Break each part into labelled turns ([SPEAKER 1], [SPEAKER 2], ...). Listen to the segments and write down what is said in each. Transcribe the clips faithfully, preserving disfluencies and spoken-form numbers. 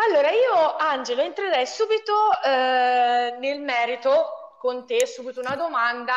[SPEAKER 1] Allora, io, Angelo, entrerei subito eh, nel merito con te, subito una domanda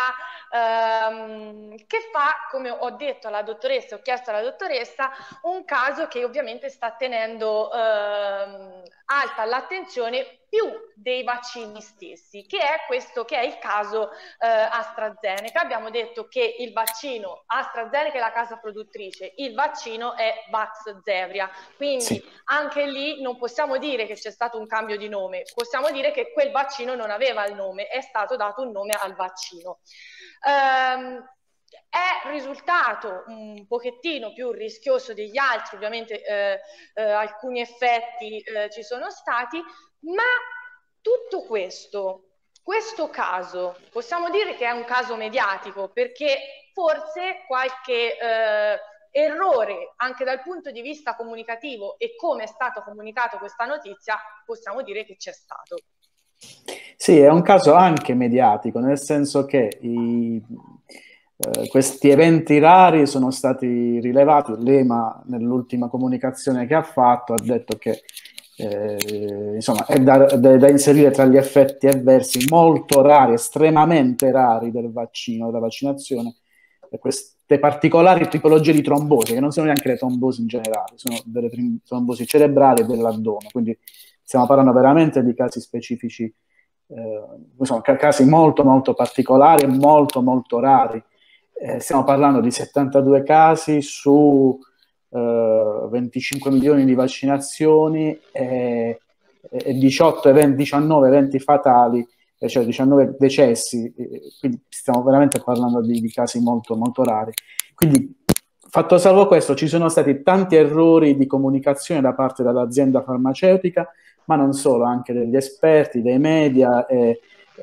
[SPEAKER 1] ehm, che fa, come ho detto alla dottoressa, ho chiesto alla dottoressa, un caso che ovviamente sta tenendo ehm, alta l'attenzione più dei vaccini stessi, che è questo, che è il caso eh, AstraZeneca. Abbiamo detto che il vaccino AstraZeneca è la casa produttrice, il vaccino è Vaxzevria, quindi
[SPEAKER 2] Sì.
[SPEAKER 1] anche lì non possiamo dire che c'è stato un cambio di nome, possiamo dire che quel vaccino non aveva il nome, è stato dato un nome al vaccino. Um, è risultato un pochettino più rischioso degli altri, ovviamente eh, eh, alcuni effetti eh, ci sono stati, ma tutto questo, questo caso, possiamo dire che è un caso mediatico, perché forse qualche eh, errore anche dal punto di vista comunicativo e come è stata comunicata questa notizia, possiamo dire che c'è stato.
[SPEAKER 2] Sì, è un caso anche mediatico, nel senso che i, eh, questi eventi rari sono stati rilevati. L'EMA, nell'ultima comunicazione che ha fatto, ha detto che eh, insomma, è da, da, da inserire tra gli effetti avversi molto rari, estremamente rari del vaccino, della vaccinazione, queste particolari tipologie di trombosi, che non sono neanche le trombosi in generale, sono delle trombosi cerebrali e dell'addome, quindi stiamo parlando veramente di casi specifici, eh, insomma, casi molto molto particolari e molto molto rari. Eh, stiamo parlando di settantadue casi su eh, venticinque milioni di vaccinazioni e, e diciotto eventi, diciannove eventi fatali, cioè diciannove decessi, quindi stiamo veramente parlando di, di casi molto molto rari. Quindi, fatto salvo questo, ci sono stati tanti errori di comunicazione da parte dell'azienda farmaceutica, ma non solo, anche degli esperti, dei media e,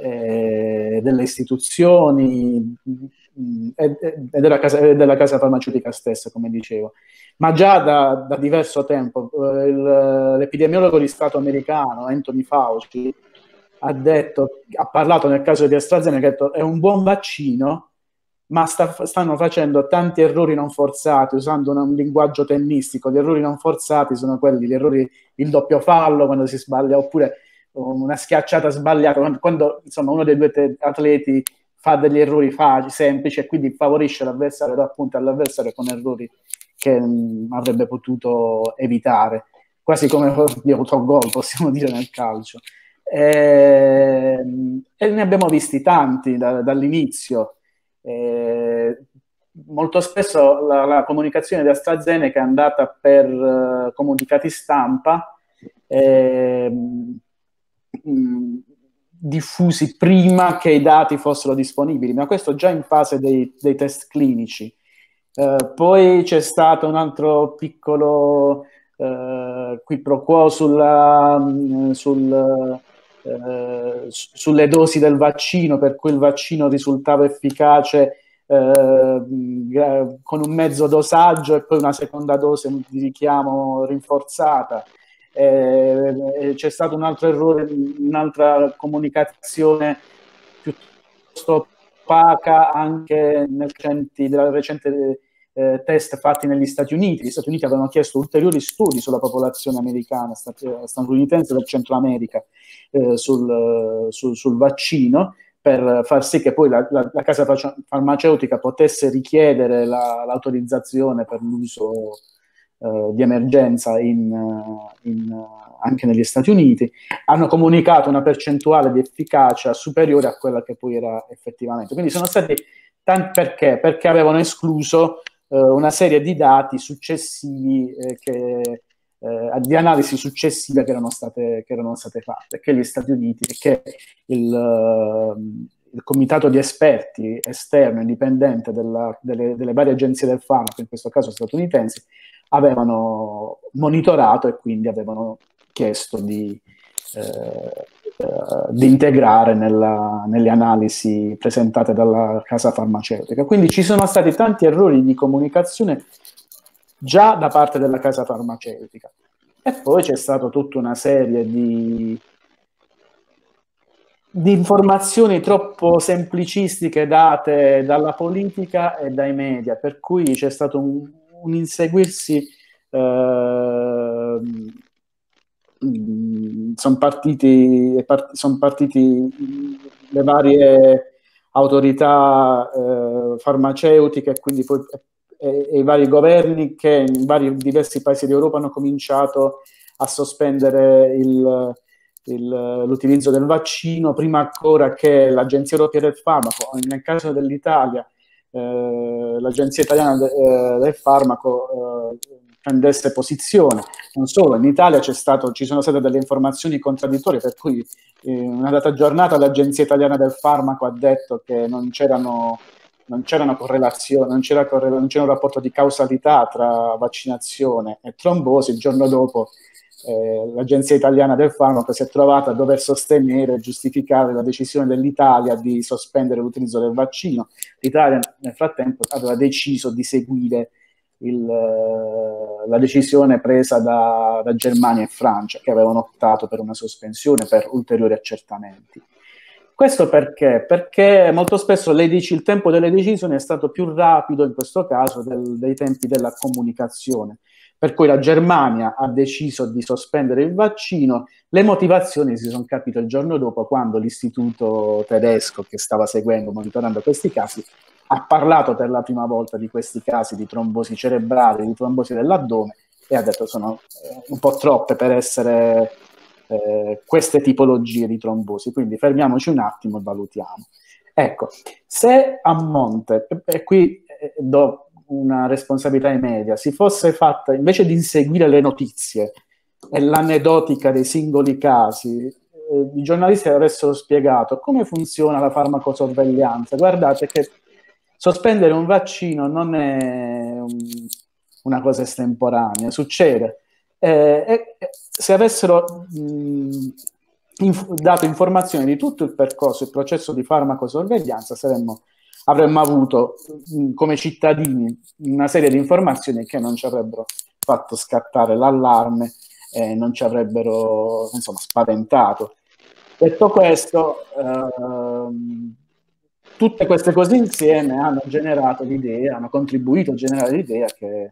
[SPEAKER 2] e delle istituzioni e, e della, casa, della casa farmaceutica stessa, come dicevo. Ma già da, da diverso tempo il, l'epidemiologo di Stato americano Anthony Fauci ha detto, ha parlato nel caso di AstraZeneca, ha detto è un buon vaccino, ma sta, stanno facendo tanti errori non forzati, usando un, un linguaggio tennistico. Gli errori non forzati sono quelli, gli errori, il doppio fallo quando si sbaglia, oppure una schiacciata sbagliata, quando, quando insomma, uno dei due te- atleti fa degli errori facili, semplici, e quindi favorisce l'avversario, dà punti all'avversario con errori che mh, avrebbe potuto evitare, quasi come di autogol, possiamo dire, nel calcio. E, e ne abbiamo visti tanti da, dall'inizio. Eh, molto spesso la, la comunicazione di AstraZeneca è andata per uh, comunicati stampa eh, mh, diffusi prima che i dati fossero disponibili, ma questo già in fase dei, dei test clinici. Eh, poi c'è stato un altro piccolo eh, qui pro quo sulla, sul, eh, sulle dosi del vaccino, per cui il vaccino risultava efficace eh, con un mezzo dosaggio e poi una seconda dose di richiamo rinforzata. Eh, c'è stato un altro errore, un'altra comunicazione piuttosto opaca anche nel recenti, della recente eh, test fatti negli Stati Uniti. Gli Stati Uniti avevano chiesto ulteriori studi sulla popolazione americana, statunitense del Centro America, eh, sul, sul, sul vaccino, per far sì che poi la, la, la casa farmaceutica potesse richiedere la, l'autorizzazione per l'uso eh, di emergenza in, in, anche negli Stati Uniti. Hanno comunicato una percentuale di efficacia superiore a quella che poi era effettivamente. Quindi sono stati tanti, perché? Perché avevano escluso eh, una serie di dati successivi eh, che eh, di analisi successive che erano state, che erano state fatte, che gli Stati Uniti, che il, uh, il comitato di esperti esterno, indipendente della, delle, delle varie agenzie del farmaco, in questo caso statunitensi, avevano monitorato e quindi avevano chiesto di, eh, eh, di integrare nella, nelle analisi presentate dalla casa farmaceutica. Quindi ci sono stati tanti errori di comunicazione già da parte della casa farmaceutica. E poi c'è stata tutta una serie di, di informazioni troppo semplicistiche date dalla politica e dai media, per cui c'è stato un, un inseguirsi eh, sono partiti, part, son partiti le varie autorità eh, farmaceutiche e quindi poi e, e i vari governi che in vari diversi paesi d'Europa hanno cominciato a sospendere il, il, l'utilizzo del vaccino prima ancora che l'Agenzia Europea del Farmaco, nel caso dell'Italia eh, l'Agenzia Italiana de, eh, del Farmaco eh, prendesse posizione. Non solo, in Italia c'è stato, ci sono state delle informazioni contraddittorie, per cui in una data giornata l'Agenzia Italiana del Farmaco ha detto che non c'erano, non c'erano correlazioni, non c'era, correla- non c'era un rapporto di causalità tra vaccinazione e trombosi. Il giorno dopo eh, l'Agenzia Italiana del Farmaco si è trovata a dover sostenere e giustificare la decisione dell'Italia di sospendere l'utilizzo del vaccino. L'Italia nel frattempo aveva deciso di seguire Il, la decisione presa da, da Germania e Francia, che avevano optato per una sospensione per ulteriori accertamenti. Questo perché? Perché molto spesso le, il tempo delle decisioni è stato più rapido in questo caso del, dei tempi della comunicazione, per cui la Germania ha deciso di sospendere il vaccino. Le motivazioni si sono capite il giorno dopo, quando l'istituto tedesco che stava seguendo, monitorando questi casi, ha parlato per la prima volta di questi casi di trombosi cerebrali, di trombosi dell'addome, e ha detto sono eh, un po' troppe per essere eh, queste tipologie di trombosi, quindi fermiamoci un attimo e valutiamo. Ecco, se a monte, e qui eh, do una responsabilità ai media, si fosse fatta, invece di inseguire le notizie e l'aneddotica dei singoli casi, eh, i giornalisti avessero spiegato come funziona la farmacosorveglianza. Guardate che sospendere un vaccino non è un, una cosa estemporanea, succede. Eh, eh, se avessero mh, inf- dato informazioni di tutto il percorso, il processo di farmacosorveglianza, saremmo, avremmo avuto mh, come cittadini una serie di informazioni che non ci avrebbero fatto scattare l'allarme e non ci avrebbero, insomma, spaventato. Detto questo, ehm, tutte queste cose insieme hanno generato l'idea, hanno contribuito a generare l'idea che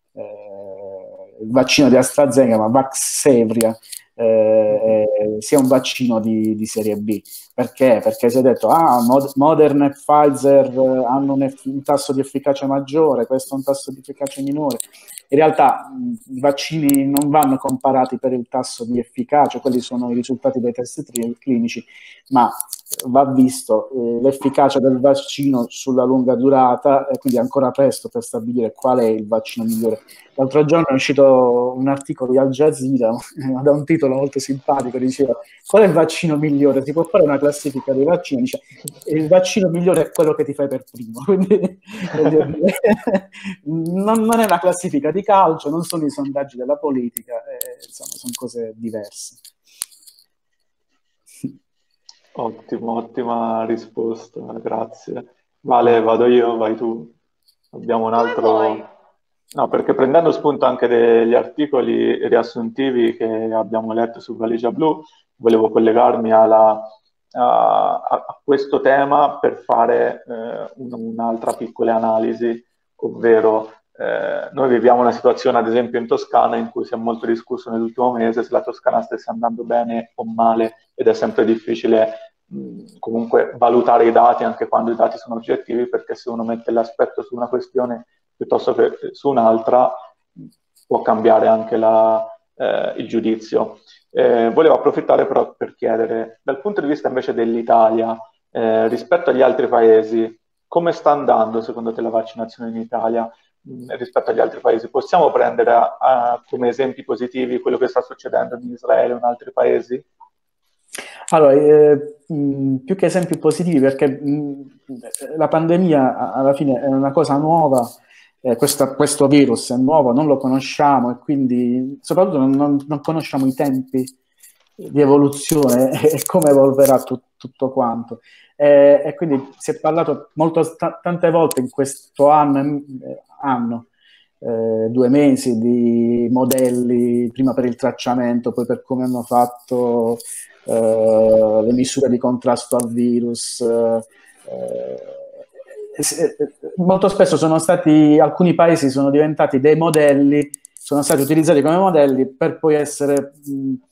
[SPEAKER 2] eh, il vaccino di AstraZeneca, ma Vaxzevria, eh, eh, sia un vaccino di, di serie B. Perché? Perché si è detto, ah, Mod- Moderna e Pfizer hanno un, eff- un tasso di efficacia maggiore, questo è un tasso di efficacia minore. In realtà mh, i vaccini non vanno comparati per il tasso di efficacia, quelli sono i risultati dei test tri- clinici, ma va visto eh, l'efficacia del vaccino sulla lunga durata, e quindi è ancora presto per stabilire qual è il vaccino migliore. L'altro giorno è uscito un articolo di Al Jazeera da un titolo molto simpatico, diceva qual è il vaccino migliore? Si può fare una classifica dei vaccini, dice il vaccino migliore è quello che ti fai per primo. Quindi, voglio dire, non, non è una classifica di calcio, non sono i sondaggi della politica, eh, insomma, sono cose diverse.
[SPEAKER 3] Ottimo, ottima risposta, grazie. Vale, vado io, vai tu. Abbiamo un altro... No, perché prendendo spunto anche degli articoli riassuntivi che abbiamo letto su Valigia Blu, volevo collegarmi alla, a, a questo tema per fare eh, un, un'altra piccola analisi, ovvero eh, noi viviamo una situazione, ad esempio in Toscana, in cui si è molto discusso nell'ultimo mese se la Toscana stesse andando bene o male, ed è sempre difficile mh, comunque valutare i dati anche quando i dati sono oggettivi, perché se uno mette l'aspetto su una questione piuttosto che su un'altra può cambiare anche la, eh, il giudizio. Eh, volevo approfittare però per chiedere, dal punto di vista invece dell'Italia, eh, rispetto agli altri paesi, come sta andando secondo te la vaccinazione in Italia mh, rispetto agli altri paesi? Possiamo prendere a, a, come esempi positivi quello che sta succedendo in Israele o in altri paesi?
[SPEAKER 2] Allora, eh, mh, più che esempi positivi, perché mh, la pandemia alla fine è una cosa nuova, eh, questa, questo virus è nuovo, non lo conosciamo e quindi soprattutto non, non, non conosciamo i tempi di evoluzione e come evolverà tu, tutto quanto. Eh, e quindi si è parlato molto, t- tante volte in questo anno, eh, anno eh, due mesi di modelli, prima per il tracciamento, poi per come hanno fatto eh, le misure di contrasto al virus. Eh, eh, molto spesso sono stati, alcuni paesi sono diventati dei modelli, sono stati utilizzati come modelli per poi essere mh,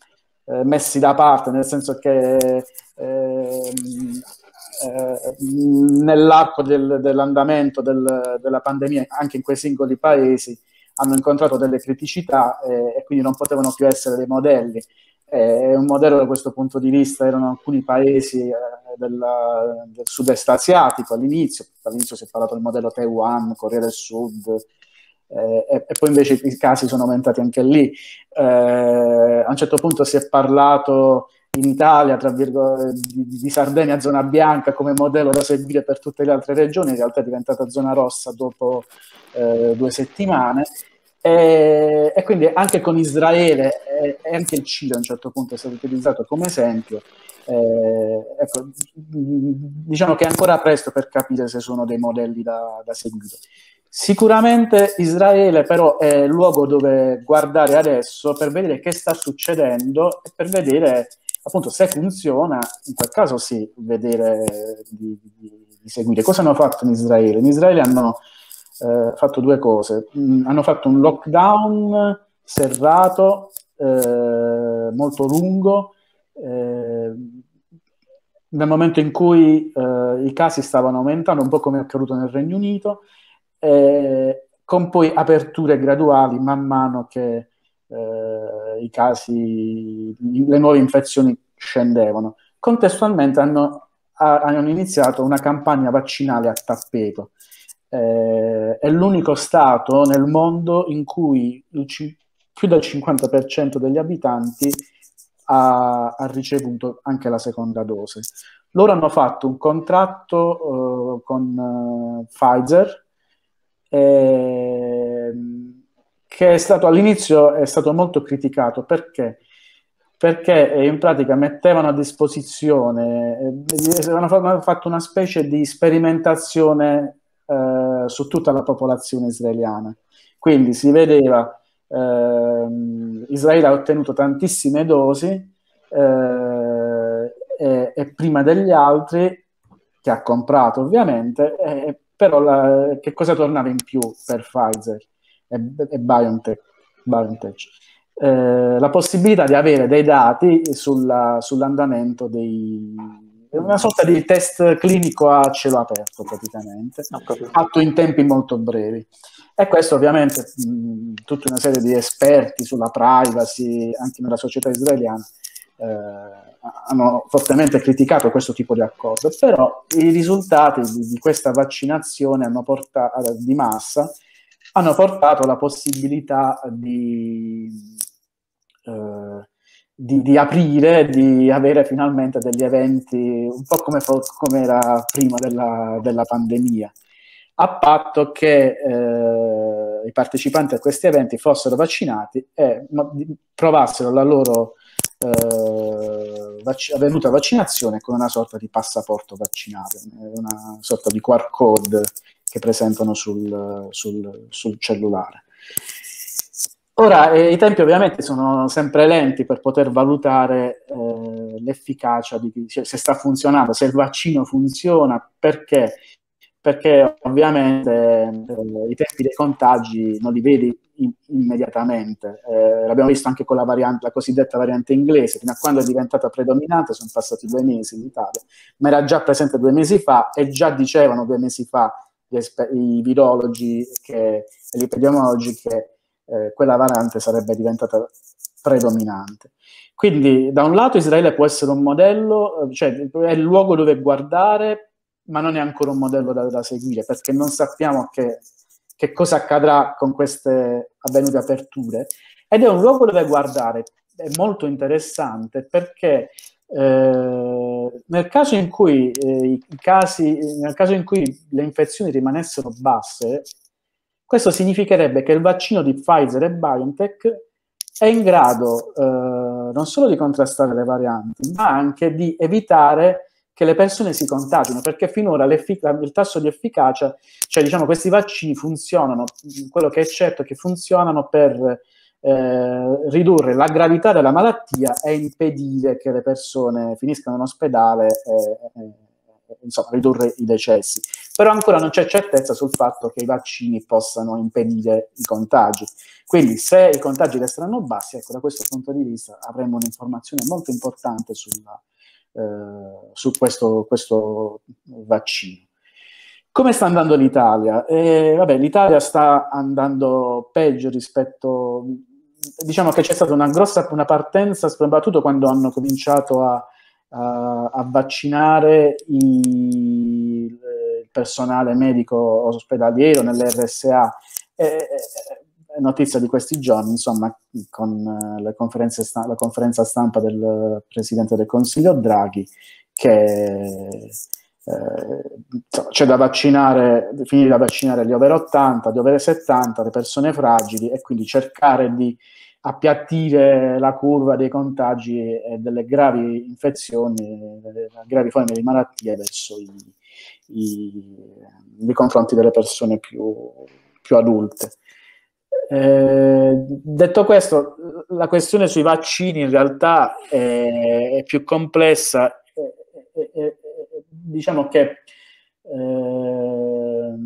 [SPEAKER 2] eh, messi da parte, nel senso che eh, eh, nell'arco del, dell'andamento del, della pandemia, anche in quei singoli paesi, hanno incontrato delle criticità eh, e quindi non potevano più essere dei modelli. Eh, un modello da questo punto di vista erano alcuni paesi eh, della, del sud-est asiatico all'inizio, all'inizio si è parlato del modello Taiwan, Corea del Sud, eh, e, e poi invece i casi sono aumentati anche lì. Eh, a un certo punto si è parlato in Italia, tra virgolette, di, di Sardegna zona bianca come modello da seguire per tutte le altre regioni, in realtà è diventata zona rossa dopo eh, due settimane. E, e quindi anche con Israele e, e anche il Cile a un certo punto è stato utilizzato come esempio. Eh, ecco, diciamo che è ancora presto per capire se sono dei modelli da, da seguire. Sicuramente Israele però è il luogo dove guardare adesso per vedere che sta succedendo e per vedere appunto se funziona, in quel caso sì, vedere di, di, di seguire. Cosa hanno fatto in Israele? In Israele hanno eh, fatto due cose. Mm, hanno fatto un lockdown serrato, eh, molto lungo, eh, nel momento in cui eh, i casi stavano aumentando, un po' come è accaduto nel Regno Unito, eh, con poi aperture graduali man mano che eh, i casi, le nuove infezioni scendevano. Contestualmente hanno, hanno iniziato una campagna vaccinale a tappeto. Eh, è l'unico stato nel mondo in cui il, più del cinquanta per cento degli abitanti ha, ha ricevuto anche la seconda dose. Loro hanno fatto un contratto eh, con uh, Pfizer, eh, che è stato all'inizio è stato molto criticato perché perché in pratica mettevano a disposizione, eh, avevano fatto una specie di sperimentazione eh, su tutta la popolazione israeliana. Quindi si vedeva, eh, Israele ha ottenuto tantissime dosi eh, e, e prima degli altri, che ha comprato ovviamente, eh, però la, che cosa tornava in più per Pfizer e, e BioNTech? BioNTech? Eh, la possibilità di avere dei dati sulla, sull'andamento dei... una sorta di test clinico a cielo aperto praticamente, fatto in tempi molto brevi. E questo ovviamente mh, tutta una serie di esperti sulla privacy, anche nella società israeliana, eh, hanno fortemente criticato questo tipo di accordo, però i risultati di, di questa vaccinazione hanno portato, di massa hanno portato alla possibilità di, eh, di, di aprire, di avere finalmente degli eventi un po' come, come era prima della, della pandemia, a patto che eh, i partecipanti a questi eventi fossero vaccinati e provassero la loro eh, vac- avvenuta vaccinazione con una sorta di passaporto vaccinale, una sorta di Q R code che presentano sul, sul, sul cellulare. Ora, eh, i tempi ovviamente sono sempre lenti per poter valutare eh, l'efficacia, di, cioè, se sta funzionando, se il vaccino funziona, perché? Perché ovviamente eh, i tempi dei contagi non li vedi in, immediatamente. Eh, l'abbiamo visto anche con la, variante, la cosiddetta variante inglese, fino a quando è diventata predominante sono passati due mesi in Italia, ma era già presente due mesi fa e già dicevano due mesi fa gli esper- i virologi che, e gli epidemiologi che eh, quella variante sarebbe diventata predominante. Quindi da un lato Israele può essere un modello, cioè è il luogo dove guardare, ma non è ancora un modello da, da seguire, perché non sappiamo che, che cosa accadrà con queste avvenute aperture, ed è un luogo dove guardare, è molto interessante perché eh, nel caso in cui eh, i casi, nel caso in cui le infezioni rimanessero basse, questo significherebbe che il vaccino di Pfizer e BioNTech è in grado eh, non solo di contrastare le varianti, ma anche di evitare che le persone si contagino, perché finora il tasso di efficacia, cioè diciamo questi vaccini funzionano, quello che è certo è che funzionano per eh, ridurre la gravità della malattia e impedire che le persone finiscano in ospedale e, e, insomma, ridurre i decessi. Però ancora non c'è certezza sul fatto che i vaccini possano impedire i contagi. Quindi se i contagi resteranno bassi, ecco, da questo punto di vista avremo un'informazione molto importante sulla, eh, su questo, questo vaccino. Come sta andando l'Italia? Eh, vabbè, l'Italia sta andando peggio rispetto... Diciamo che c'è stata una grossa una partenza, soprattutto quando hanno cominciato a, a, a vaccinare i, il personale medico ospedaliero nelle R S A. Eh, notizia di questi giorni, insomma, con le conferenze sta- la conferenza stampa del Presidente del Consiglio Draghi, che eh, c'è da vaccinare, finire da vaccinare gli over ottanta, gli over settanta, le persone fragili, e quindi cercare di appiattire la curva dei contagi e delle gravi infezioni, delle gravi forme di malattie verso i, i, nei confronti delle persone più, più adulte. Eh, detto questo, la questione sui vaccini in realtà è, è più complessa. È, è, è, diciamo che eh,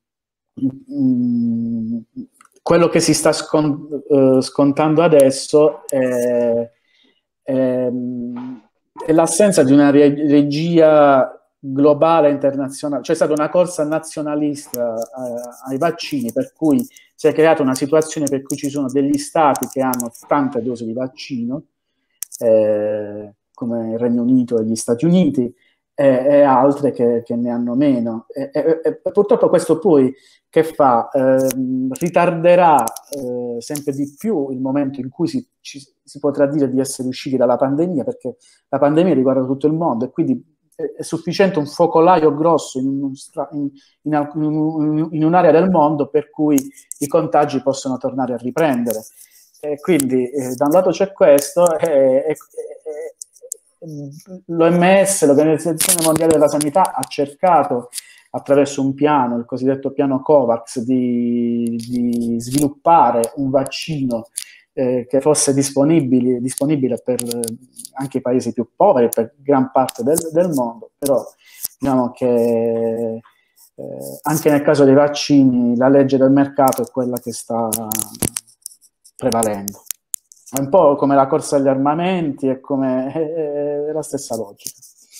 [SPEAKER 2] mh, quello che si sta scont uh, scontando adesso è, è, è l'assenza di una re regia globale internazionale. C'è stata una corsa nazionalista uh, ai vaccini, per cui si è creata una situazione per cui ci sono degli stati che hanno tante dosi di vaccino, eh, come il Regno Unito e gli Stati Uniti, e, e altre che, che ne hanno meno. E, e, e purtroppo questo poi che fa? Eh, ritarderà eh, sempre di più il momento in cui si, ci, si potrà dire di essere usciti dalla pandemia, perché la pandemia riguarda tutto il mondo, e quindi è sufficiente un focolaio grosso in, un in, in, in un'area del mondo per cui i contagi possono tornare a riprendere. E quindi eh, da un lato c'è questo, e, e, e, l'O M S, l'Organizzazione Mondiale della Sanità, ha cercato attraverso un piano, il cosiddetto piano COVAX, di, di sviluppare un vaccino Eh, che fosse disponibile, disponibile per eh, anche i paesi più poveri, per gran parte del, del mondo, però diciamo che eh, anche nel caso dei vaccini la legge del mercato è quella che sta prevalendo. È un po' come la corsa agli armamenti, è come è, è la stessa logica.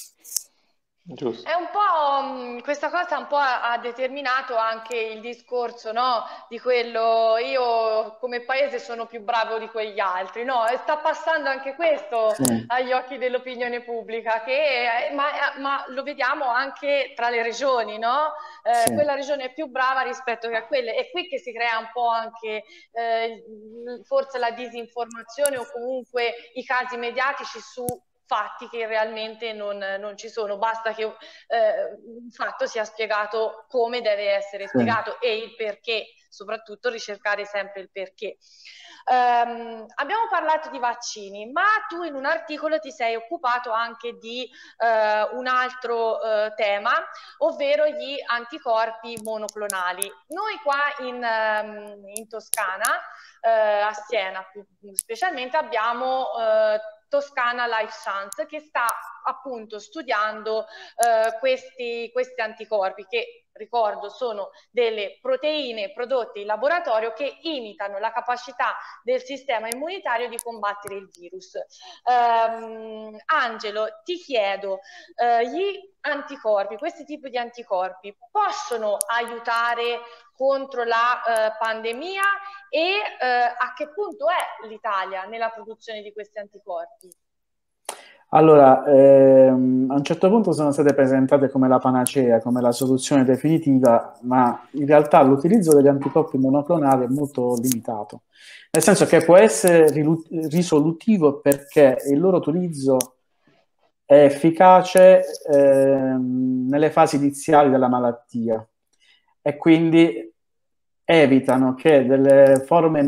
[SPEAKER 3] Giusto.
[SPEAKER 1] È un po', questa cosa un po' ha determinato anche il discorso, no? Di quello, io come paese sono più bravo di quegli altri, no? E sta passando anche questo sì. agli occhi dell'opinione pubblica, che, ma, ma lo vediamo anche tra le regioni, no? Eh, sì. Quella regione è più brava rispetto a quelle, è qui che si crea un po' anche eh, forse la disinformazione, o comunque i casi mediatici su fatti che realmente non, non ci sono. Basta che eh, un fatto sia spiegato come deve essere spiegato, sì. E il perché, soprattutto ricercare sempre il perché. Um, abbiamo parlato di vaccini, ma tu in un articolo ti sei occupato anche di uh, un altro uh, tema, ovvero gli anticorpi monoclonali. Noi qua in, um, in Toscana, uh, a Siena più specialmente, abbiamo uh, Toscana Life Science, che sta appunto studiando uh, questi, questi anticorpi, che ricordo sono delle proteine prodotte in laboratorio che imitano la capacità del sistema immunitario di combattere il virus. Um, Angelo, ti chiedo, uh, gli anticorpi, questi tipi di anticorpi possono aiutare contro la uh, pandemia, e uh, a che punto è l'Italia nella produzione di questi anticorpi?
[SPEAKER 2] Allora, ehm, a un certo punto sono state presentate come la panacea, come la soluzione definitiva, ma in realtà l'utilizzo degli anticorpi monoclonali è molto limitato, nel senso che può essere risolutivo perché il loro utilizzo è efficace ehm, nelle fasi iniziali della malattia, e quindi evitano che delle forme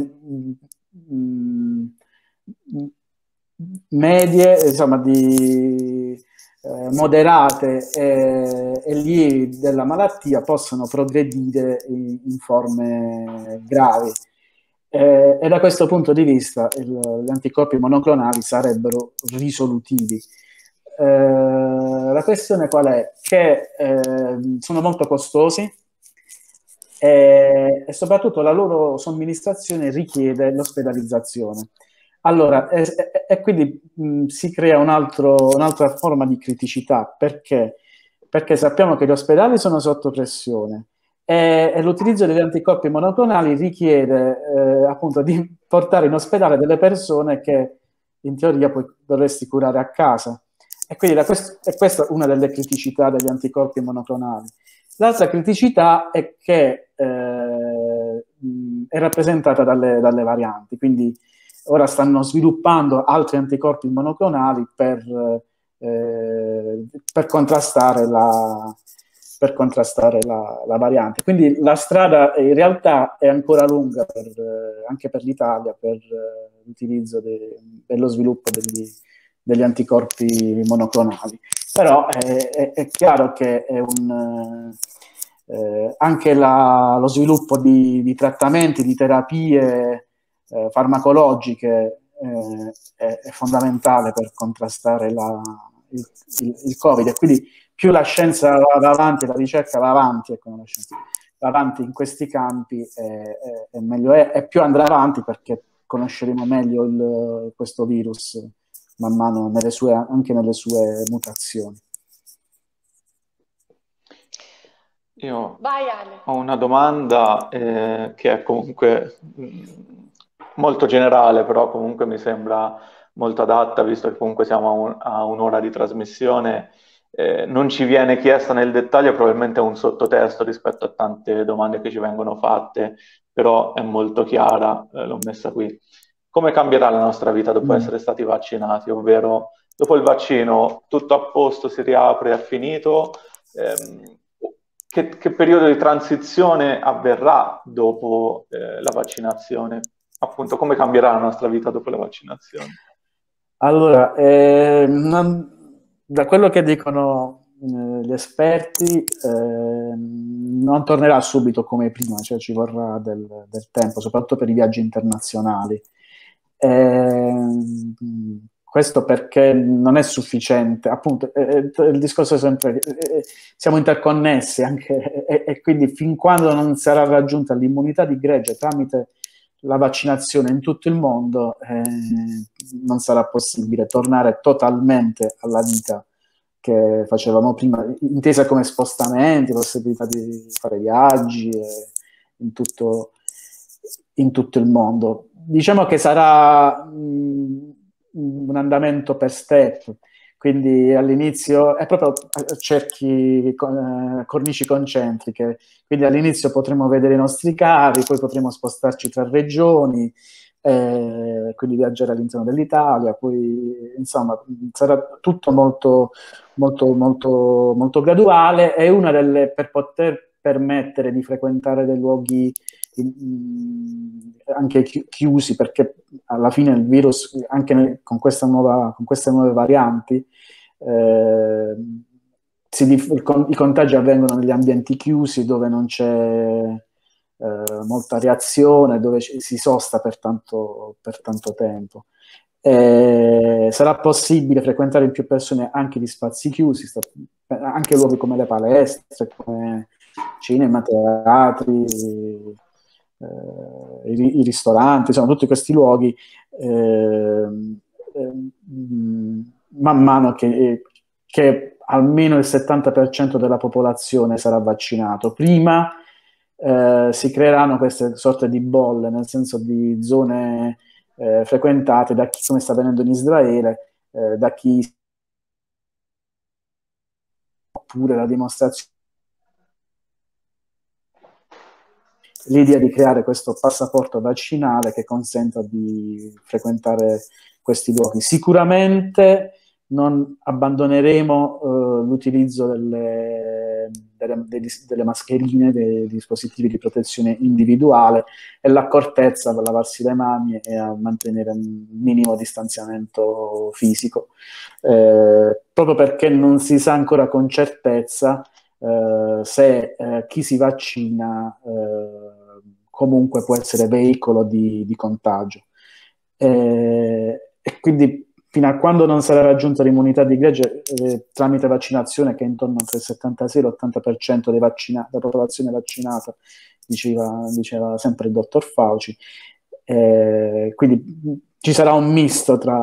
[SPEAKER 2] mh, mh, medie, insomma, di eh, moderate e, e lievi della malattia possano progredire in, in forme gravi. Eh, e da questo punto di vista il, gli anticorpi monoclonali sarebbero risolutivi. eh, la questione qual è? Che eh, sono molto costosi e, e soprattutto la loro somministrazione richiede l'ospedalizzazione. Allora, e, e, e quindi mh, si crea un altro, un'altra forma di criticità, perché? Perché sappiamo che gli ospedali sono sotto pressione e, e l'utilizzo degli anticorpi monoclonali richiede eh, appunto di portare in ospedale delle persone che in teoria poi dovresti curare a casa. E quindi da quest- e questa è una delle criticità degli anticorpi monoclonali. L'altra criticità è che eh, è rappresentata dalle, dalle varianti, quindi ora stanno sviluppando altri anticorpi monoclonali per, eh, per contrastare, la, per contrastare la, la variante. Quindi la strada in realtà è ancora lunga per, eh, anche per l'Italia per eh, l'utilizzo de, dello sviluppo degli, degli anticorpi monoclonali. Però è, è, è chiaro che è un, eh, anche la, lo sviluppo di, di trattamenti, di terapie eh, farmacologiche eh, è, è fondamentale per contrastare la, il, il, il Covid. E quindi più la scienza va avanti, la ricerca va avanti, ecco, la scienza va avanti in questi campi, è, è, è meglio è, e più andrà avanti perché conosceremo meglio il, questo virus man mano nelle sue, anche nelle sue mutazioni.
[SPEAKER 3] Io
[SPEAKER 1] Vai, Ale.
[SPEAKER 3] ho una domanda eh, che è comunque mh, molto generale, però comunque mi sembra molto adatta, visto che comunque siamo a, un, a un'ora di trasmissione. Eh, non ci viene chiesta nel dettaglio, probabilmente è un sottotesto rispetto a tante domande che ci vengono fatte, però è molto chiara, eh, l'ho messa qui. Come cambierà la nostra vita dopo
[SPEAKER 2] Mm.
[SPEAKER 3] essere stati vaccinati? Ovvero, dopo il vaccino, tutto a posto, si riapre, è finito? Ehm, che, che periodo di transizione avverrà dopo eh, la vaccinazione? Appunto, come cambierà la nostra vita dopo la vaccinazione?
[SPEAKER 2] Allora, eh, non- da quello che dicono eh, gli esperti, eh, non tornerà subito come prima, cioè ci vorrà del, del tempo, soprattutto per i viaggi internazionali. Eh, questo perché non è sufficiente, appunto, eh, eh, il discorso è sempre che eh, siamo interconnessi anche, e, e quindi fin quando non sarà raggiunta l'immunità di gregge tramite la vaccinazione in tutto il mondo, eh, non sarà possibile tornare totalmente alla vita che facevamo prima, intesa come spostamenti, possibilità di fare viaggi eh, in, tutto, in tutto il mondo. Diciamo che sarà mh, un andamento per step, quindi all'inizio è proprio a cerchi, eh, cornici concentriche, quindi all'inizio potremo vedere i nostri cari, poi potremo spostarci tra regioni, eh, quindi viaggiare all'interno dell'Italia, poi insomma sarà tutto molto, molto, molto, molto graduale. È una delle, per poter permettere di frequentare dei luoghi in, anche chi- chiusi, perché alla fine il virus, anche nel- con, questa nuova, con queste nuove varianti, eh, si dif- il con- i contagi avvengono negli ambienti chiusi dove non c'è eh, molta reazione, dove ci- si sosta per tanto, per tanto tempo. Eh, sarà possibile frequentare in più persone anche gli spazi chiusi, sta- anche luoghi come le palestre, come cinema, teatri, eh, i, i ristoranti, insomma, tutti questi luoghi, eh, eh, man mano che, che almeno il settanta per cento della popolazione sarà vaccinato. Prima eh, si creeranno queste sorte di bolle, nel senso di zone eh, frequentate da chi, come sta avvenendo in Israele, eh, da chi oppure la dimostrazione, l'idea di creare questo passaporto vaccinale che consenta di frequentare questi luoghi. Sicuramente non abbandoneremo eh, l'utilizzo delle, delle, delle, delle mascherine, dei dispositivi di protezione individuale e l'accortezza per lavarsi le mani e a mantenere un minimo distanziamento fisico, eh, proprio perché non si sa ancora con certezza eh, se eh, chi si vaccina eh, comunque può essere veicolo di, di contagio. Eh, e quindi fino a quando non sarà raggiunta l'immunità di gregge eh, tramite vaccinazione, che è intorno al settantasei l'ottanta per cento dei vaccina- della popolazione vaccinata, diceva, diceva sempre il dottor Fauci. Eh, quindi ci sarà un misto tra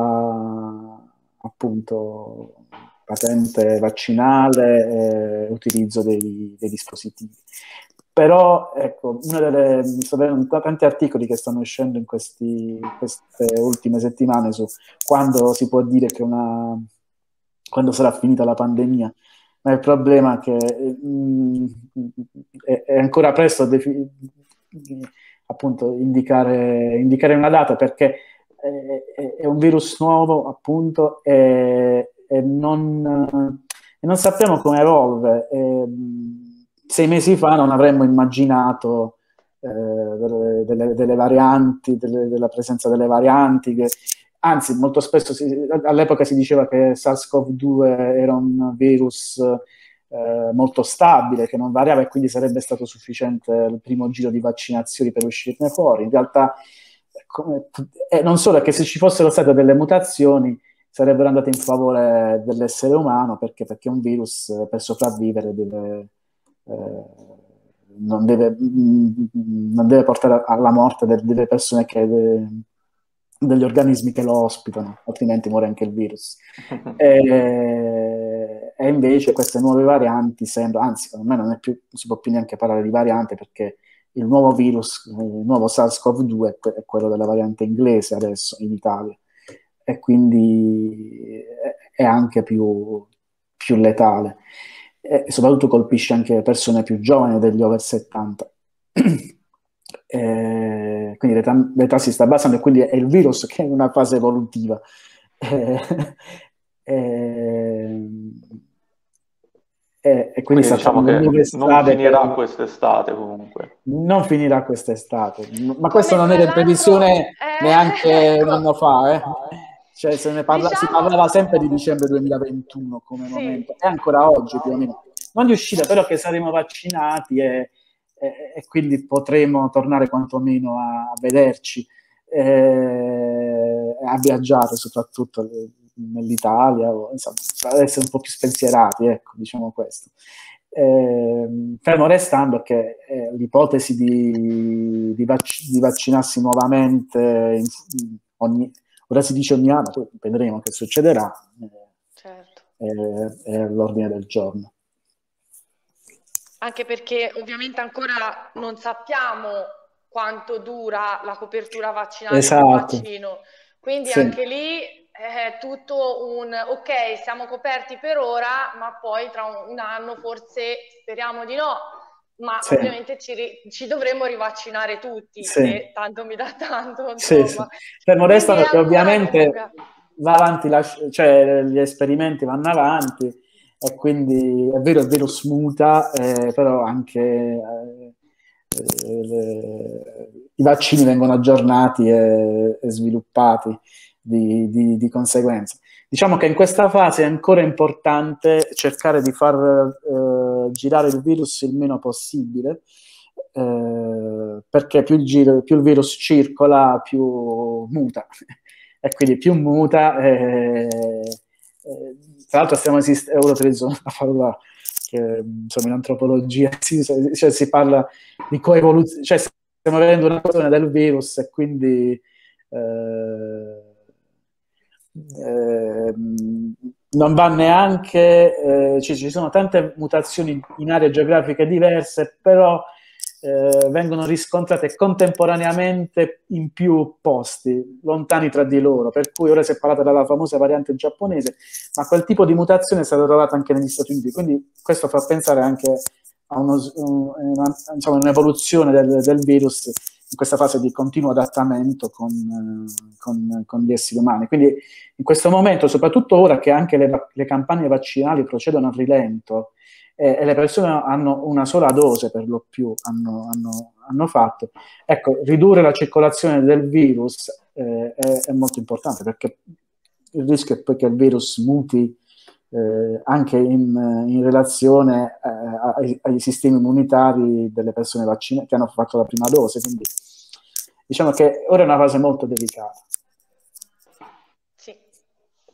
[SPEAKER 2] appunto patente vaccinale e utilizzo dei, dei dispositivi. Però, ecco, una delle, mi sto vedendo tanti articoli che stanno uscendo in questi, queste ultime settimane su quando si può dire che una, quando sarà finita la pandemia, ma il problema è che mh, è, è ancora presto a defi- appunto indicare, indicare una data, perché è, è un virus nuovo, appunto, e, e, non, e non sappiamo come evolve. E, sei mesi fa non avremmo immaginato eh, delle, delle, delle varianti, delle, della presenza delle varianti, che, anzi molto spesso si, all'epoca si diceva che SARS-CoV due era un virus eh, molto stabile, che non variava e quindi sarebbe stato sufficiente il primo giro di vaccinazioni per uscirne fuori. In realtà, come, eh, non solo, è che se ci fossero state delle mutazioni sarebbero andate in favore dell'essere umano, perché, perché un virus eh, per sopravvivere deve... Eh, non, deve, mh, non deve portare alla morte de- delle persone che, de- degli organismi che lo ospitano, altrimenti muore anche il virus. E, e invece queste nuove varianti sembra, anzi, secondo me non, è più, non si può più neanche parlare di variante, perché il nuovo virus, il nuovo SARS-CoV due è, que- è quello della variante inglese adesso in Italia, e quindi è, è anche più, più letale. E soprattutto colpisce anche persone più giovani degli over settanta. E quindi l'età, l'età si sta abbassando, e quindi è il virus che è in una fase evolutiva. E, e, e, e quindi
[SPEAKER 3] Quindi
[SPEAKER 2] sta
[SPEAKER 3] diciamo
[SPEAKER 2] trovando nuove
[SPEAKER 3] che non
[SPEAKER 2] strade
[SPEAKER 3] finirà
[SPEAKER 2] per...
[SPEAKER 3] quest'estate comunque.
[SPEAKER 2] Non finirà quest'estate, ma questo
[SPEAKER 1] Come
[SPEAKER 2] non
[SPEAKER 1] tra
[SPEAKER 2] era in
[SPEAKER 1] l'altro,
[SPEAKER 2] previsione
[SPEAKER 1] eh,
[SPEAKER 2] neanche un
[SPEAKER 1] ecco,
[SPEAKER 2] anno fa, eh. Cioè, se ne parla, si
[SPEAKER 1] diciamo,
[SPEAKER 2] parlava sempre di dicembre duemilaventuno come
[SPEAKER 1] sì,
[SPEAKER 2] momento, e ancora oggi più o meno. Non di uscire, però che saremo vaccinati e, e, e quindi potremo tornare quantomeno a, a vederci, eh, a viaggiare soprattutto nell'Italia, o, insomma, ad essere un po' più spensierati, ecco, diciamo questo. Eh, fermo restando che eh, l'ipotesi di, di, vac- di vaccinarsi nuovamente in, in ogni, ora si dice ogni anno, poi vedremo che succederà, eh,
[SPEAKER 1] certo.
[SPEAKER 2] è, è all'ordine del giorno.
[SPEAKER 1] Anche perché ovviamente ancora non sappiamo quanto dura la copertura vaccinale col
[SPEAKER 2] Esatto,
[SPEAKER 1] vaccino, quindi
[SPEAKER 2] sì,
[SPEAKER 1] anche lì è tutto un ok, siamo coperti per ora, ma poi tra un, un anno forse speriamo di no, ma
[SPEAKER 2] sì,
[SPEAKER 1] ovviamente ci, ri- ci dovremo rivaccinare tutti,
[SPEAKER 2] sì,
[SPEAKER 1] se tanto mi dà tanto,
[SPEAKER 2] sì, sì.
[SPEAKER 1] insomma.
[SPEAKER 2] Fermo
[SPEAKER 1] Quindi è
[SPEAKER 2] restando che
[SPEAKER 1] ancora
[SPEAKER 2] ovviamente
[SPEAKER 1] lunga.
[SPEAKER 2] va avanti, la, cioè gli esperimenti vanno avanti, e quindi è vero, il virus muta, eh, però anche eh, eh, le, i vaccini vengono aggiornati e, e sviluppati di, di, di conseguenza. Diciamo che in questa fase è ancora importante cercare di far eh, girare il virus il meno possibile, eh, perché più il, giro, più il virus circola, più muta. E quindi più muta, eh, eh, tra l'altro stiamo esistendo, ora utilizzo una parola che insomma in antropologia si, cioè, si parla di coevoluzione, cioè stiamo vedendo una cosa del virus, e quindi eh, eh, non va neanche, eh, ci, ci sono tante mutazioni in aree geografiche diverse, però eh, vengono riscontrate contemporaneamente in più posti, lontani tra di loro, per cui ora si è parlato della famosa variante giapponese, ma quel tipo di mutazione è stata trovata anche negli Stati Uniti, quindi questo fa pensare anche a uno, una, insomma, un'evoluzione del, del virus in questa fase di continuo adattamento con, con, con gli esseri umani. Quindi in questo momento, soprattutto ora che anche le, le campagne vaccinali procedono a rilento, eh, e le persone hanno una sola dose per lo più, hanno, hanno, hanno fatto, ecco, ridurre la circolazione del virus eh, è, è molto importante, perché il rischio è poi che il virus muti eh, anche in, in relazione eh, ai, ai sistemi immunitari delle persone vaccinate che hanno fatto la prima dose. Quindi diciamo che ora è una fase molto delicata.
[SPEAKER 1] Sì.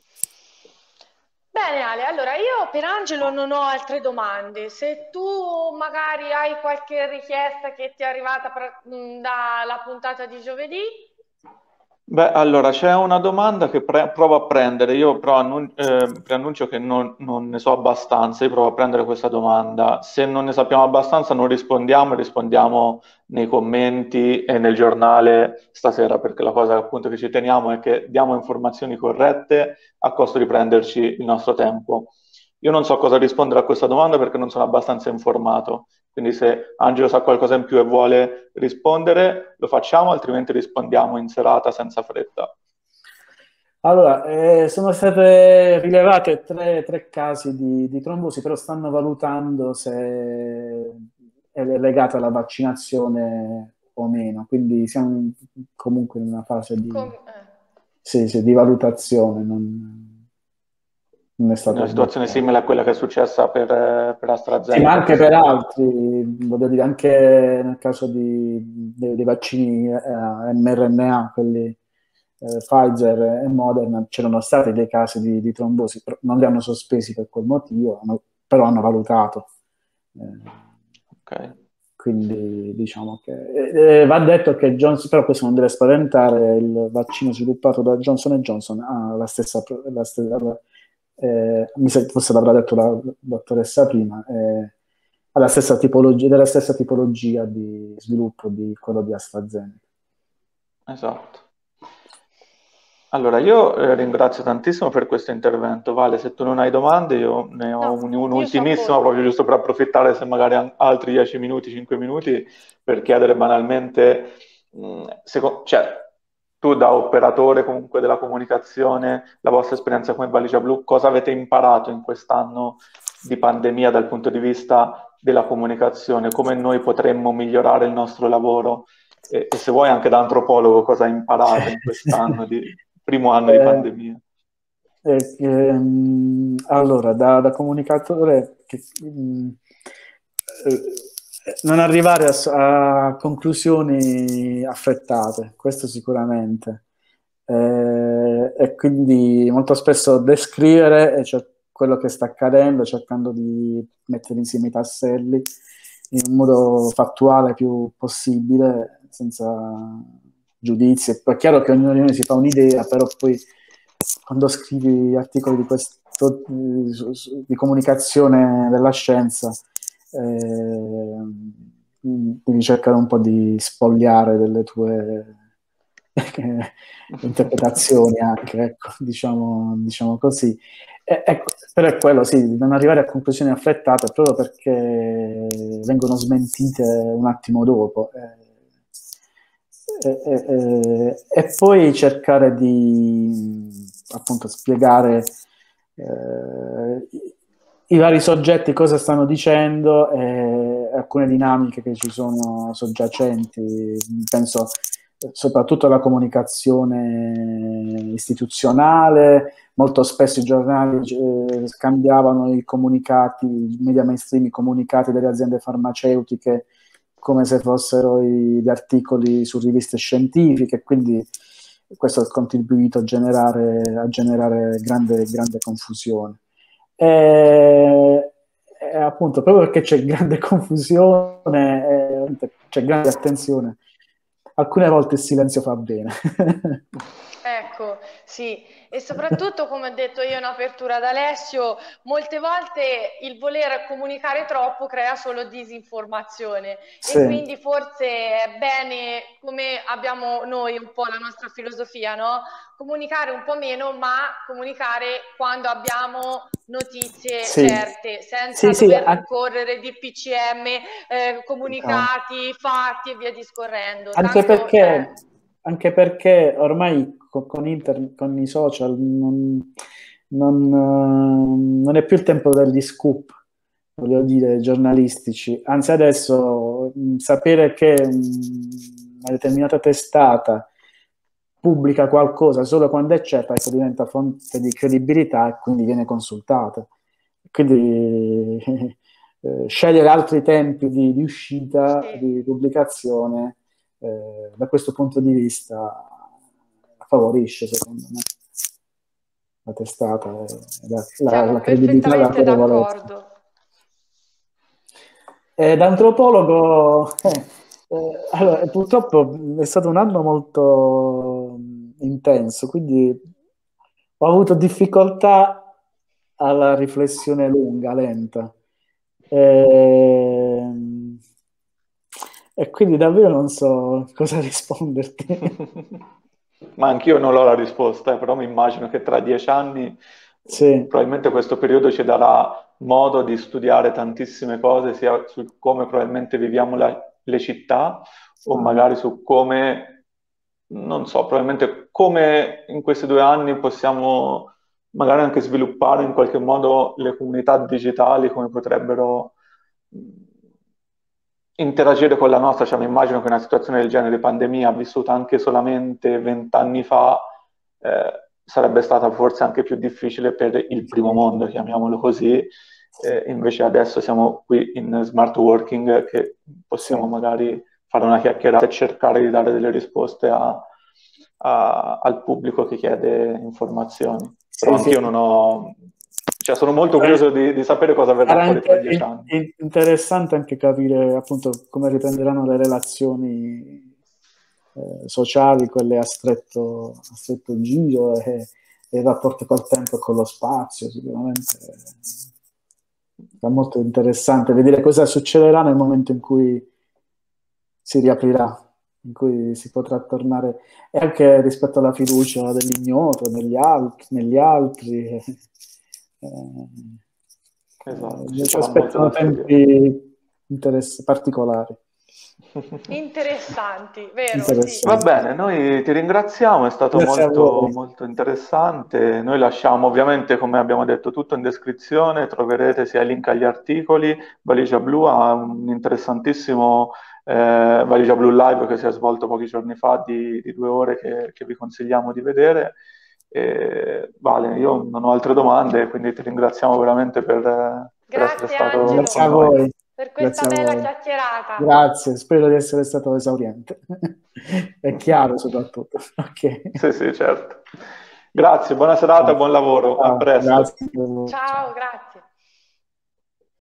[SPEAKER 1] Bene Ale, allora io per Angelo non ho altre domande. Se tu magari hai qualche richiesta che ti è arrivata pra- mh, dalla puntata di giovedì.
[SPEAKER 3] Beh, allora c'è una domanda che pre- provo a prendere, io però annun- eh, preannuncio che non, non ne so abbastanza, io provo a prendere questa domanda. Se non ne sappiamo abbastanza non rispondiamo, rispondiamo nei commenti e nel giornale stasera, perché la cosa appunto che ci teniamo è che diamo informazioni corrette a costo di prenderci il nostro tempo. Io non so cosa rispondere a questa domanda perché non sono abbastanza informato. Quindi se Angelo sa qualcosa in più e vuole rispondere, lo facciamo, altrimenti rispondiamo in serata senza fretta.
[SPEAKER 2] Allora, eh, sono state rilevate tre, tre casi di, di trombosi, però stanno valutando se è legata alla vaccinazione o meno, quindi siamo comunque in una fase di,
[SPEAKER 1] Com- eh.
[SPEAKER 2] sì, sì, di valutazione, non, non è
[SPEAKER 3] Quindi
[SPEAKER 2] stato
[SPEAKER 3] una situazione
[SPEAKER 2] bloccato.
[SPEAKER 3] simile a quella che è successa per, eh, per
[SPEAKER 2] Sì, ma
[SPEAKER 3] AstraZeneca
[SPEAKER 2] anche per
[SPEAKER 3] quest'anno.
[SPEAKER 2] altri, voglio dire, anche nel caso di- dei, dei vaccini eh, mRNA, quelli eh, Pfizer e Moderna, c'erano stati dei casi di, di trombosi, però non li hanno sospesi per quel motivo, hanno- però hanno valutato. Eh,
[SPEAKER 3] Ok.
[SPEAKER 2] quindi diciamo che eh, eh, va detto che Johnson, però questo non deve spaventare, il vaccino sviluppato da Johnson and Johnson ha la stessa, la stessa eh, mi sa- forse l'avrà detto la dottoressa prima, eh, ha la stessa tipologia, della stessa tipologia di sviluppo di quello di AstraZeneca.
[SPEAKER 3] Esatto. Allora, io eh, ringrazio tantissimo per questo intervento. Vale, se tu non hai domande, io ne ho
[SPEAKER 1] No,
[SPEAKER 3] un-
[SPEAKER 1] io so a
[SPEAKER 3] un'ultimissima,
[SPEAKER 1] posto.
[SPEAKER 3] proprio giusto per approfittare se magari an- altri dieci minuti, cinque minuti, per chiedere banalmente, mh, seco- cioè, tu da operatore comunque della comunicazione, la vostra esperienza come Valigia Blu, cosa avete imparato in quest'anno di pandemia dal punto di vista della comunicazione? Come noi potremmo migliorare il nostro lavoro? E, e se vuoi anche da antropologo, cosa hai imparato in quest'anno di primo anno di
[SPEAKER 2] Eh,
[SPEAKER 3] pandemia?
[SPEAKER 2] eh, ehm, allora, da, da comunicatore, che, mh, eh, non arrivare a, s- a conclusioni affrettate, questo sicuramente. Eh, e quindi molto spesso descrivere e cer- quello che sta accadendo, cercando di mettere insieme i tasselli in un modo fattuale più possibile, senza giudizi. È chiaro che ognuno di noi si fa un'idea, però poi quando scrivi articoli di questo di, di comunicazione della scienza, eh, devi cercare un po' di spogliare delle tue interpretazioni anche, ecco, diciamo, diciamo così. E, ecco, però è quello, sì, di non arrivare a conclusioni affrettate proprio perché vengono smentite un attimo dopo. Eh, e, e- e- e poi cercare di appunto spiegare eh, i, i vari soggetti cosa stanno dicendo e alcune dinamiche che ci sono soggiacenti. Penso soprattutto alla comunicazione istituzionale. Molto spesso i giornali eh, scambiavano i comunicati, i media mainstream, i comunicati delle aziende farmaceutiche come se fossero i- gli articoli su riviste scientifiche, quindi questo ha contribuito a generare, a generare grande, grande confusione. E, e appunto, proprio perché c'è grande confusione, eh, c'è grande attenzione, alcune volte il silenzio fa bene.
[SPEAKER 1] Ecco, sì, e soprattutto come ho detto io in apertura ad Alessio, molte volte il voler comunicare troppo crea solo disinformazione
[SPEAKER 2] Sì,
[SPEAKER 1] e quindi forse è bene, come abbiamo noi un po' la nostra filosofia, no? Comunicare un po' meno, ma comunicare quando abbiamo notizie
[SPEAKER 2] sì,
[SPEAKER 1] certe, senza
[SPEAKER 2] sì, sì,
[SPEAKER 1] dover
[SPEAKER 2] an-
[SPEAKER 1] rincorrere di P C M, eh,
[SPEAKER 2] no.
[SPEAKER 1] comunicati, fatti e via discorrendo.
[SPEAKER 2] Anche
[SPEAKER 1] Tanto, cioè,
[SPEAKER 2] perché, anche perché ormai co- con, internet, con i social, non, non, eh, non è più il tempo degli scoop, voglio dire, giornalistici. Anzi, adesso mh, sapere che mh, una determinata testata pubblica qualcosa solo quando è certa, ecco, diventa fonte di credibilità e quindi viene consultata. Quindi eh, scegliere altri tempi di, di uscita,
[SPEAKER 1] sì.
[SPEAKER 2] di pubblicazione, eh, da questo punto di vista favorisce, secondo me. la testata, la, la,
[SPEAKER 1] Siamo
[SPEAKER 2] la credibilità, la
[SPEAKER 1] perfettamente
[SPEAKER 2] autorevolezza.
[SPEAKER 1] d'accordo.
[SPEAKER 2] Eh, da antropologo, eh, eh, allora, purtroppo è stato un anno molto mh, intenso, quindi ho avuto difficoltà alla riflessione lunga, lenta. Ehm, E, quindi davvero non so cosa risponderti.
[SPEAKER 3] Ma anch'io non ho la risposta, eh, però mi immagino che tra dieci anni
[SPEAKER 2] Sì,
[SPEAKER 3] probabilmente questo periodo ci darà modo di studiare tantissime cose, sia su come probabilmente viviamo la- le città, o magari su come, non so, probabilmente come in questi due anni possiamo magari anche sviluppare in qualche modo le comunità digitali, come potrebbero mh, interagire con la nostra. Cioè, mi immagino che una situazione del genere di pandemia, vissuta anche solamente vent'anni fa, eh, sarebbe stata forse anche più difficile per il primo mondo, chiamiamolo così. Eh, invece adesso siamo qui in smart working, che possiamo
[SPEAKER 2] sì.
[SPEAKER 3] magari fare una chiacchierata e cercare di dare delle risposte a- a- al pubblico che chiede informazioni. Però
[SPEAKER 2] Sì, sì.
[SPEAKER 3] anch'io non ho... Cioè, sono molto curioso di, di sapere cosa verrà
[SPEAKER 2] Sarà
[SPEAKER 3] fuori tra
[SPEAKER 2] inter-
[SPEAKER 3] dieci
[SPEAKER 2] in-
[SPEAKER 3] anni.
[SPEAKER 2] in- interessante anche capire appunto come riprenderanno le relazioni eh, sociali, quelle a stretto, a stretto giro, e, e il rapporto col tempo e con lo spazio. Sicuramente sarà molto interessante vedere cosa succederà nel momento in cui si riaprirà, in cui si potrà tornare, e anche rispetto alla fiducia dell'ignoto negli altri, negli altri. eh,
[SPEAKER 3] Esatto,
[SPEAKER 2] eh,
[SPEAKER 3] ci
[SPEAKER 2] ci
[SPEAKER 3] sarà molto
[SPEAKER 2] aspettano
[SPEAKER 3] da studiare.
[SPEAKER 2] tempi interess- particolari,
[SPEAKER 1] Interessanti, vero? Sì.
[SPEAKER 3] Va
[SPEAKER 2] interessanti.
[SPEAKER 3] bene, noi ti ringraziamo, è stato
[SPEAKER 2] Grazie a
[SPEAKER 3] molto,
[SPEAKER 2] voi.
[SPEAKER 3] molto interessante. Noi lasciamo ovviamente, come abbiamo detto, tutto in descrizione, troverete sia il link agli articoli. Valigia Blu ha un interessantissimo eh, Valigia Blu Live che si è svolto pochi giorni fa di, di due ore che, che vi consigliamo di vedere. E, Vale, io non ho altre domande, quindi ti ringraziamo veramente per, per essere
[SPEAKER 1] Grazie
[SPEAKER 3] stato
[SPEAKER 2] Grazie
[SPEAKER 3] con
[SPEAKER 2] a
[SPEAKER 1] Angelo
[SPEAKER 3] noi.
[SPEAKER 2] voi.
[SPEAKER 1] per questa
[SPEAKER 2] Grazie a
[SPEAKER 1] bella
[SPEAKER 2] voi.
[SPEAKER 1] chiacchierata.
[SPEAKER 2] Grazie, spero di essere stato esauriente. È chiaro soprattutto. Ok.
[SPEAKER 3] Sì, sì, certo. Grazie, buona serata, buon lavoro, a
[SPEAKER 2] Ciao,
[SPEAKER 3] presto.
[SPEAKER 2] grazie. Ciao.
[SPEAKER 1] Ciao, grazie.